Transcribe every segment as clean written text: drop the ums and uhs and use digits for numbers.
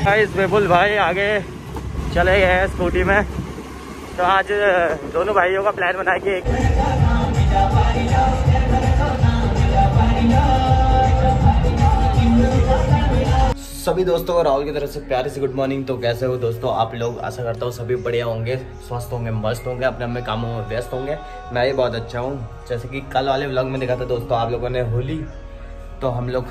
इस विपुल भाई आगे चले गए हैं स्कूटी में। तो आज दोनों भाइयों का प्लान बना के सभी दोस्तों को राहुल की तरफ से प्यारी सी गुड मॉर्निंग। तो कैसे हो दोस्तों आप लोग? आशा करता हूँ सभी बढ़िया होंगे, स्वस्थ होंगे, मस्त होंगे, अपने अपने कामों में व्यस्त होंगे। मैं भी बहुत अच्छा हूँ। जैसे कि कल वाले व्लॉग में देखा था दोस्तों आप लोगों ने होली, तो हम लोग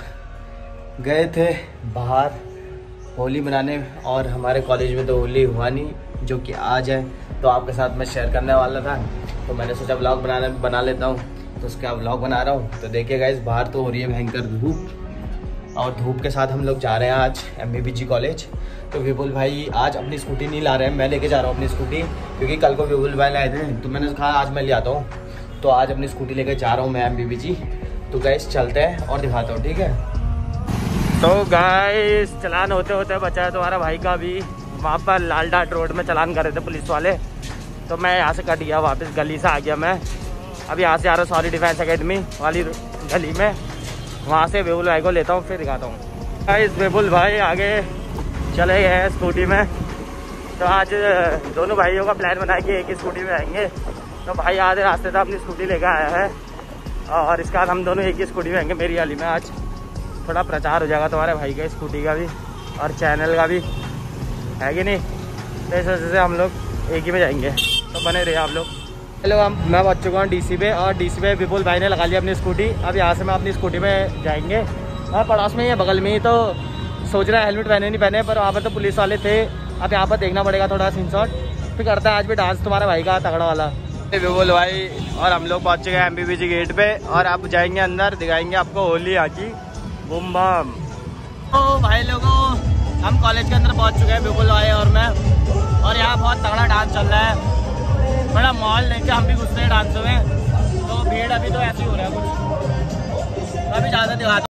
गए थे बाहर होली मनाने और हमारे कॉलेज में तो होली हुआ नहीं, जो कि आज है। तो आपके साथ मैं शेयर करने वाला था, तो मैंने सोचा व्लॉग बना लेता हूँ, तो उसका व्लॉग बना रहा हूँ। तो देखिए गाइस, बाहर तो हो रही है भयंकर धूप, और धूप के साथ हम लोग जा रहे हैं आज MBBG कॉलेज। तो विपुल भाई आज अपनी स्कूटी नहीं ला रहे हैं, मैं लेके जा रहा हूँ अपनी स्कूटी, क्योंकि कल को विपुल भाई लाए थे तो मैंने कहा आज मैं ले आता हूँ। तो आज अपनी स्कूटी लेके जा रहा हूँ मैं MBBG। तो गाइस चलते हैं और दिखाता हूँ, ठीक है। तो गाइस चालान होते होते बचा है तुम्हारा भाई का भी, वहाँ पर लाल डाट रोड में चालान कर रहे थे पुलिस वाले। तो मैं यहाँ से कट गया, वापस गली से आ गया मैं। अब यहाँ से आ रहा हूँ सॉरी डिफेंस अकेडमी वाली गली में, वहाँ से विपुल भाई को लेता हूँ, फिर दिखाता हूँ। गाइस विपुल भाई आगे चले गए हैं स्कूटी में। तो आज दोनों भाइयों का प्लान बना के एक ही स्कूटी में आएंगे। तो भाई आधे रास्ते से अपनी स्कूटी लेकर आया है, और इसके बाद हम दोनों एक ही स्कूटी में आएंगे मेरी वाली में। आज थोड़ा प्रचार हो जाएगा तुम्हारे भाई का स्कूटी का भी और चैनल का भी, है कि नहीं। तो इस वजह से हम लोग एक ही में जाएंगे, तो बने रहे आप लोग। हेलो, मैं पहुँच चुका हूँ DC पे, और DC पे विपुल भाई ने लगा लिया अपनी स्कूटी। अब यहाँ से मैं अपनी स्कूटी में जाएंगे, और पड़ोस में ही है बगल में ही। तो सोच रहा है हेलमेट पहने नहीं पहने, पर वहाँ पर तो पुलिस वाले थे। अब यहाँ पर देखना पड़ेगा थोड़ा सीन शॉट, फिर करता है आज भी डांस तुम्हारे भाई का तगड़ा वाला। विपुल भाई और हम लोग पहुँच चुके हैं MBBG गेट पे, और अब जाएंगे अंदर, दिखाएंगे आपको होली यहाँ की बूम बम। तो भाई लोगों, हम कॉलेज के अंदर पहुँच चुके हैं विपुल भाई और मैं, और यहाँ बहुत तगड़ा डांस चल रहा है। बड़ा माहौल लेके हम भी घुस रहे हैं डांस में। तो भीड़ अभी तो ऐसे ही हो रहा है कुछ, अभी ज़्यादा दिखाता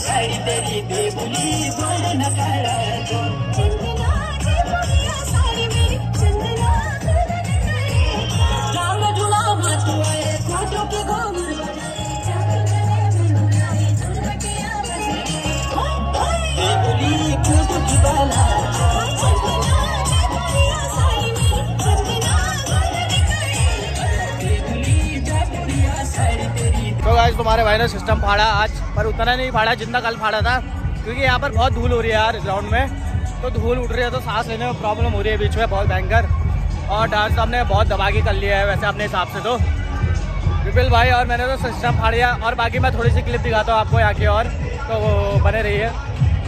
तो गाइस तुम्हारे भाई ने सिस्टम फाड़ा आज, पर उतना नहीं फाड़ा जितना कल फाड़ा था, क्योंकि यहाँ पर बहुत धूल हो रही है यार ग्राउंड में। तो धूल उठ रही है तो सांस लेने में प्रॉब्लम हो रही है बीच में बहुत भयंकर। और डांस हमने बहुत दबा के कर लिया है वैसे अपने हिसाब से तो विपिल भाई, और मैंने तो सिस्टम फाड़ दिया। और बाकी मैं थोड़ी सी क्लिप दिखाता हूँ आपको यहाँ की, और तो वो बने रही है।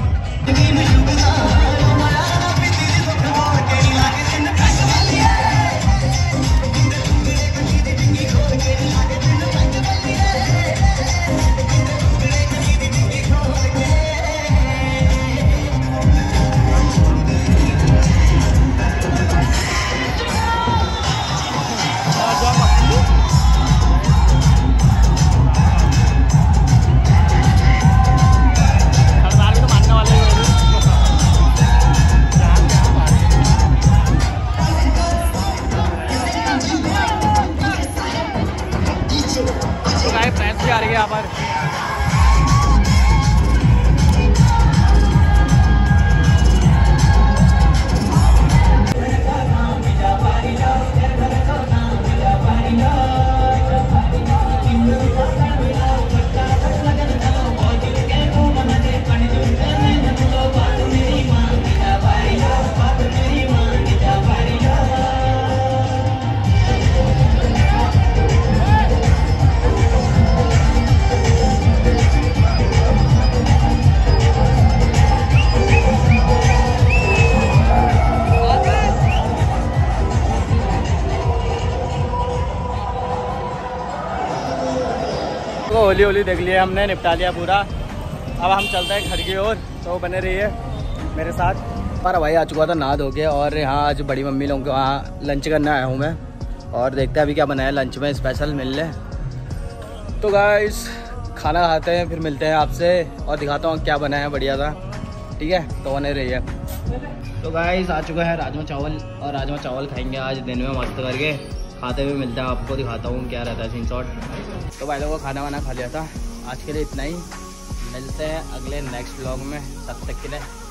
आ रही है यहाँ पर। तो होली होली देख लिया हमने, निपटा लिया पूरा। अब हम चलते हैं घर की ओर, तो बने रही है मेरे साथ। हमारा भाई आ चुका था नहा धो के, और यहाँ आज बड़ी मम्मी लोगों के वहाँ लंच करने आया हूँ मैं। और देखते हैं अभी क्या बनाया लंच में स्पेशल मिलने। तो गाइस खाना खाते हैं फिर मिलते हैं आपसे, और दिखाता हूँ क्या बनाया है बढ़िया था। ठीक है, तो बने रही है। तो गाइस आ चुका है राजमा चावल, और राजमा चावल खाएंगे आज दिन में मस्त करके। खाते हुए मिलता है आपको, दिखाता हूँ क्या रहता है सीन शॉट। तो भाई लोगों को खाना वाना खा लिया था। आज के लिए इतना ही, मिलते हैं अगले नेक्स्ट व्लॉग में। तब तक के लिए